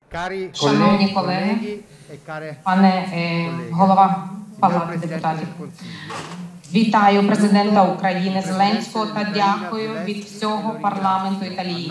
Шановні колеги, пане голова Палати депутатів, вітаю президента України Зеленського та дякую від всього парламенту Італії.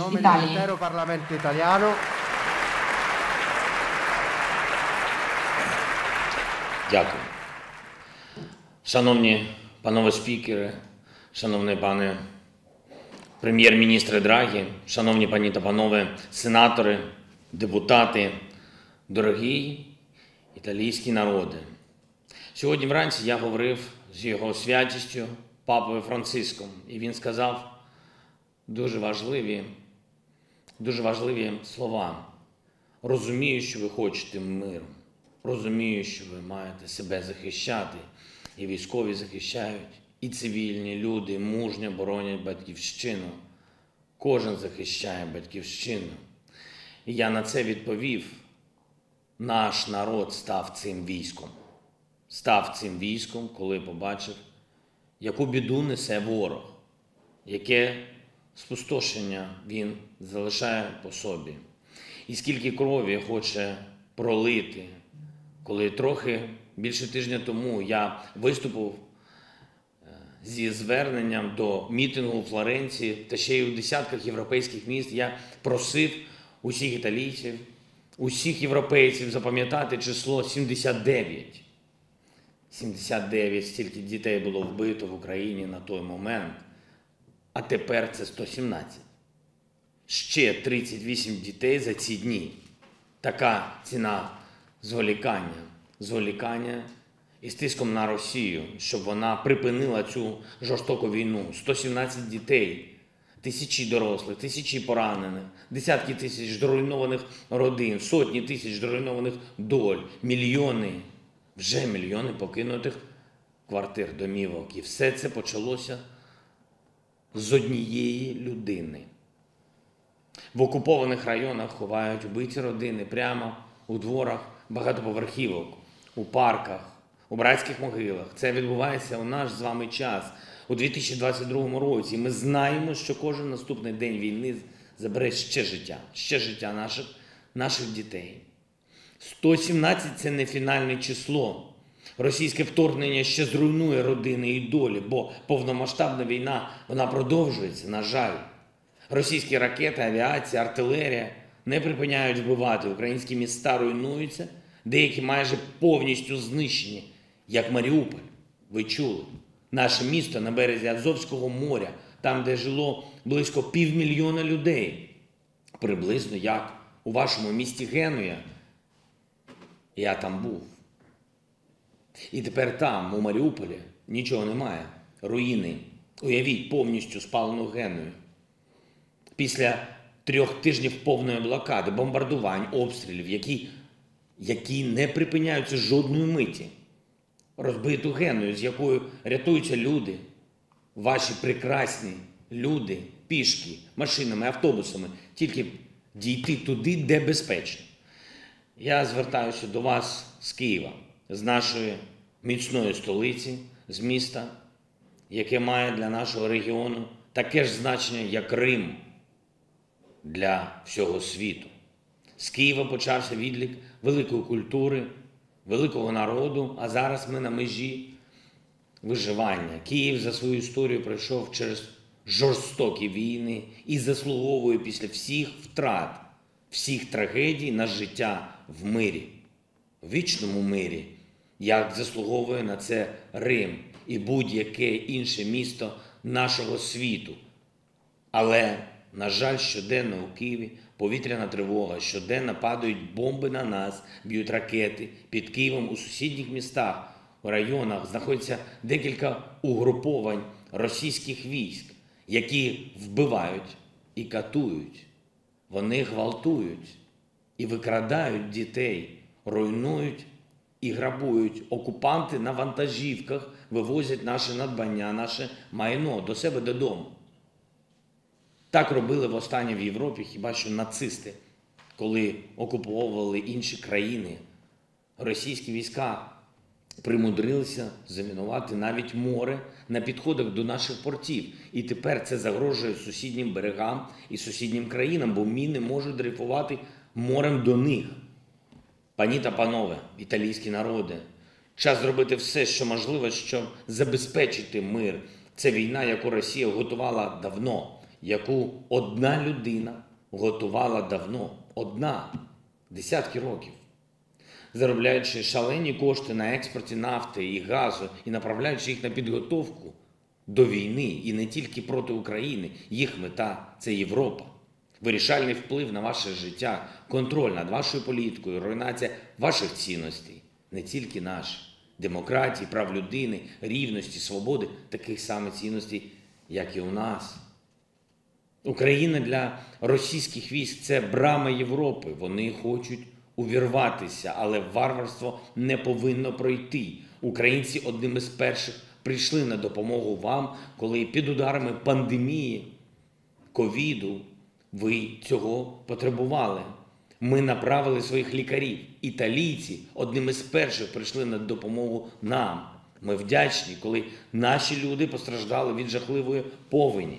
Дякую. Шановні панове спікери, шановний пане прем'єр-міністре Драгі, шановні пані та панове сенатори, депутати, дорогі італійські народи. Сьогодні вранці я говорив з його святістю Папою Франциском, і він сказав дуже важливі слова. Розумію, що ви хочете миру. Розумію, що ви маєте себе захищати, і військові захищають, і цивільні люди мужньо боронять батьківщину. Кожен захищає батьківщину. І я на це відповів: наш народ став цим військом. Став цим військом, коли побачив, яку біду несе ворог, яке спустошення він залишає по собі. І скільки крові хоче пролити. Коли трохи більше тижня тому я виступив зі зверненням до мітингу у Флоренції та ще й у десятках європейських міст, я просив усіх італійців, усіх європейців запам'ятати число 79. 79 стільки дітей було вбито в Україні на той момент, а тепер це 117. Ще 38 дітей за ці дні. Така ціна зволікання із тиском на Росію, щоб вона припинила цю жорстоку війну. 117 дітей, тисячі дорослих, тисячі поранених, десятки тисяч зруйнованих родин, сотні тисяч зруйнованих доль, вже мільйони покинутих квартир, домівок. І все це почалося з однієї людини. В окупованих районах ховають вбиті родини прямо у дворах багатоповерхівок, у парках, у братських могилах. Це відбувається у наш з вами час, у 2022 році. Ми знаємо, що кожен наступний день війни забере ще життя наших дітей. 117 – це не фінальне число. Російське вторгнення ще зруйнує родини і долі, бо повномасштабна війна, вона продовжується, на жаль. Російські ракети, авіація, артилерія не припиняють вбивати. Українські міста руйнуються, деякі майже повністю знищені, як Маріуполь. Ви чули? Наше місто на березі Азовського моря, там, де жило близько 500 000 людей. Приблизно як у вашому місті Генуя. Я там був. І тепер там, у Маріуполі, нічого немає. Руїни. Уявіть повністю спалену Геную. Після 3 тижнів повної блокади, бомбардувань, обстрілів, які не припиняються жодної миті. Розбиту Геную, з якою рятуються люди, ваші прекрасні люди, пішки, машинами, автобусами, тільки дійти туди, де безпечно. Я звертаюся до вас з Києва, з нашої міцної столиці, з міста, яке має для нашого регіону таке ж значення, як Рим для всього світу. З Києва почався відлік великої культури, великого народу, а зараз ми на межі виживання. Київ за свою історію пройшов через жорстокі війни і заслуговує після всіх втрат, всіх трагедій на життя в мирі, в вічному мирі, як заслуговує на це Рим і будь-яке інше місто нашого світу. Але, на жаль, щоденно у Києві повітряна тривога, щоденно падають бомби на нас, б'ють ракети. Під Києвом у сусідніх містах, у районах знаходяться декілька угруповань російських військ, які вбивають і катують. Вони гвалтують і викрадають дітей, руйнують і грабують. Окупанти на вантажівках вивозять наше надбання, наше майно до себе додому. Так робили востаннє в Європі хіба що нацисти, коли окуповували інші країни. Російські війська примудрилися замінувати навіть море на підходах до наших портів. І тепер це загрожує сусіднім берегам і сусіднім країнам, бо міни можуть дрейфувати морем до них. Пані та панове, італійські народи, час зробити все, що можливо, щоб забезпечити мир. Це війна, яку Росія готувала давно, яку одна людина готувала давно. Одна. Десятки років. Заробляючи шалені кошти на експорті нафти і газу і направляючи їх на підготовку до війни, і не тільки проти України, їх мета – це Європа. Вирішальний вплив на ваше життя, контроль над вашою політикою, руйнація ваших цінностей, не тільки наші. Демократії, прав людини, рівності, свободи, таких самих цінностей, як і у нас. Україна для російських військ – це брама Європи. Вони хочуть увірватися, але варварство не повинно пройти. Українці одним із перших прийшли на допомогу вам, коли під ударами пандемії, ковіду, ви цього потребували. Ми направили своїх лікарів. Італійці одним із перших прийшли на допомогу нам. Ми вдячні, коли наші люди постраждали від жахливої повені.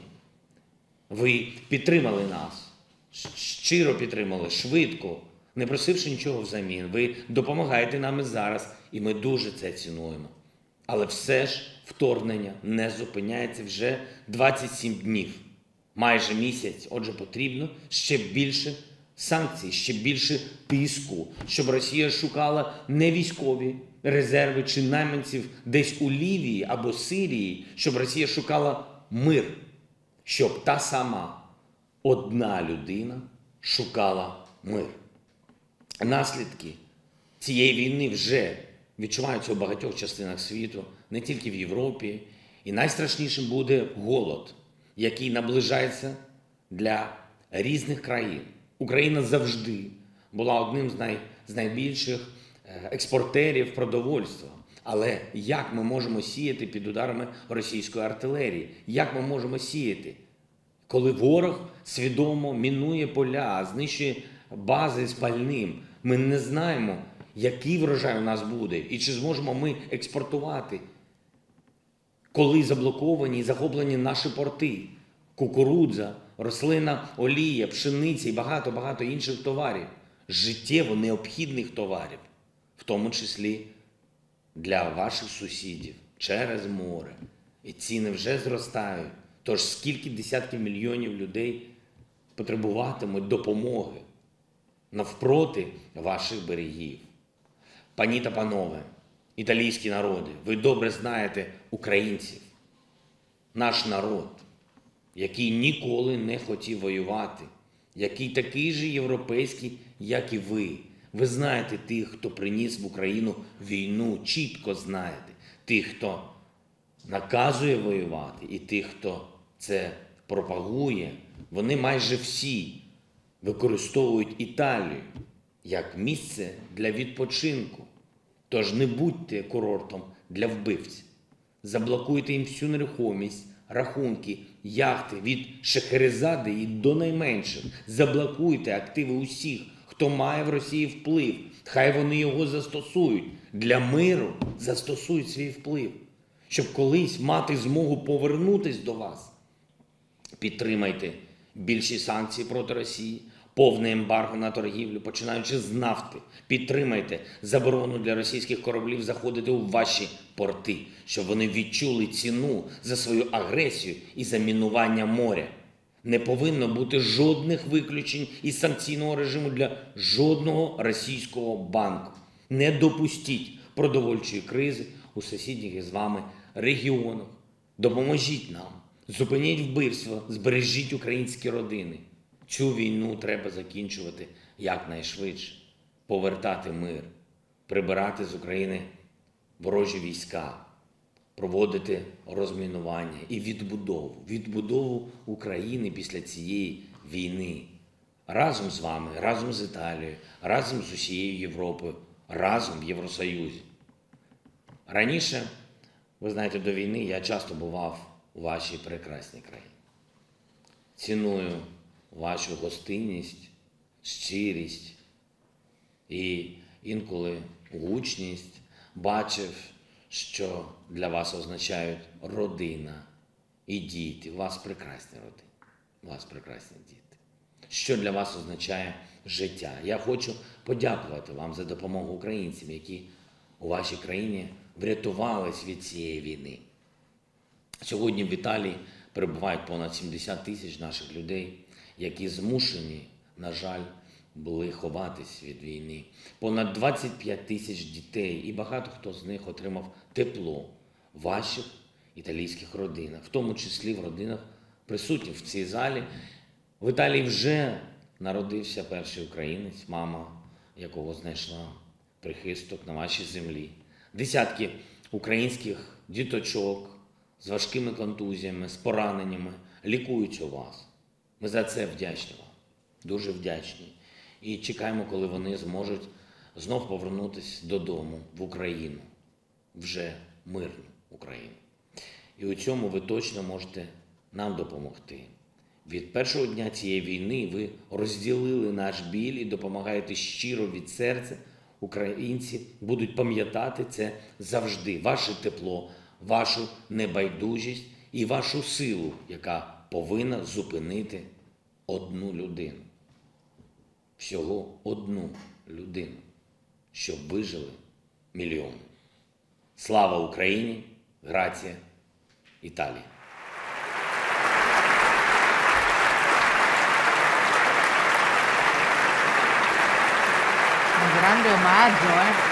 Ви підтримали нас, щиро підтримали, швидко, не просивши нічого взамін. Ви допомагаєте нам і зараз, і ми дуже це цінуємо. Але все ж вторгнення не зупиняється вже 27 днів. Майже місяць, отже, потрібно ще більше санкцій, ще більше тиску, щоб Росія шукала не військові резерви чи найманців десь у Лівії або Сирії, щоб Росія шукала мир, щоб та сама одна людина шукала мир. Наслідки цієї війни вже відчуваються у багатьох частинах світу, не тільки в Європі. І найстрашнішим буде голод, який наближається для різних країн. Україна завжди була одним з найбільших експортерів продовольства. Але як ми можемо сіяти під ударами російської артилерії? Як ми можемо сіяти, коли ворог свідомо мінує поля, знищує бази з пальним? Ми не знаємо, який врожай у нас буде і чи зможемо ми експортувати, коли заблоковані і захоплені наші порти. Кукурудза, рослинна олія, пшениця і багато-багато інших товарів. Життєво необхідних товарів, в тому числі для ваших сусідів через море. І ціни вже зростають. Тож скільки десятків мільйонів людей потребуватимуть допомоги навпроти ваших берегів. Пані та панове, італійські народи, ви добре знаєте українців. Наш народ, який ніколи не хотів воювати, який такий же європейський, як і ви. Ви знаєте тих, хто приніс в Україну війну, чітко знаєте. Тих, хто наказує воювати, і тих, хто це пропагує. Вони майже всі використовують Італію як місце для відпочинку. Тож не будьте курортом для вбивців. Заблокуйте їм всю нерухомість, рахунки, яхти від Шахерезади і до найменших. Заблокуйте активи усіх, хто має в Росії вплив. Хай вони його застосують. Для миру застосують свій вплив. Щоб колись мати змогу повернутись до вас. Підтримайте більші санкції проти Росії, повне ембарго на торгівлю, починаючи з нафти. Підтримайте заборону для російських кораблів заходити у ваші порти, щоб вони відчули ціну за свою агресію і за мінування моря. Не повинно бути жодних виключень із санкційного режиму для жодного російського банку. Не допустіть продовольчої кризи у сусідніх із вами регіонах. Допоможіть нам. Зупиніть вбивство, збережіть українські родини. Цю війну треба закінчувати якнайшвидше. Повертати мир, прибирати з України ворожі війська, проводити розмінування і відбудову України після цієї війни. Разом з вами, разом з Італією, разом з усією Європою, разом в Євросоюзі. Раніше, ви знаєте, до війни я часто бував у вашій прекрасній країні. Ціную вашу гостинність, щирість і інколи гучність. Бачив, що для вас означають родина і діти. У вас прекрасні родини, у вас прекрасні діти. Що для вас означає життя. Я хочу подякувати вам за допомогу українцям, які у вашій країні врятувались від цієї війни. Сьогодні в Італії перебувають понад 70 тисяч наших людей, які змушені, на жаль, були ховатись від війни. Понад 25 тисяч дітей, і багато хто з них отримав тепло в ваших італійських родинах, в тому числі в родинах, присутніх в цій залі. В Італії вже народився перший українець, мама якого знайшла прихисток на вашій землі. Десятки українських діточок з важкими контузіями, з пораненнями лікують у вас. Ми за це вдячні вам, дуже вдячні. І чекаємо, коли вони зможуть знов повернутися додому, в Україну, вже мирну Україну. І у цьому ви точно можете нам допомогти. Від першого дня цієї війни ви розділили наш біль і допомагаєте щиро від серця. Українці будуть пам'ятати це завжди. Ваше тепло, вашу небайдужість і вашу силу, яка повинна зупинити одну людину. Всього одну людину, щоб вижили мільйони. Слава Україні! Грація, Італія! Un grande omaggio,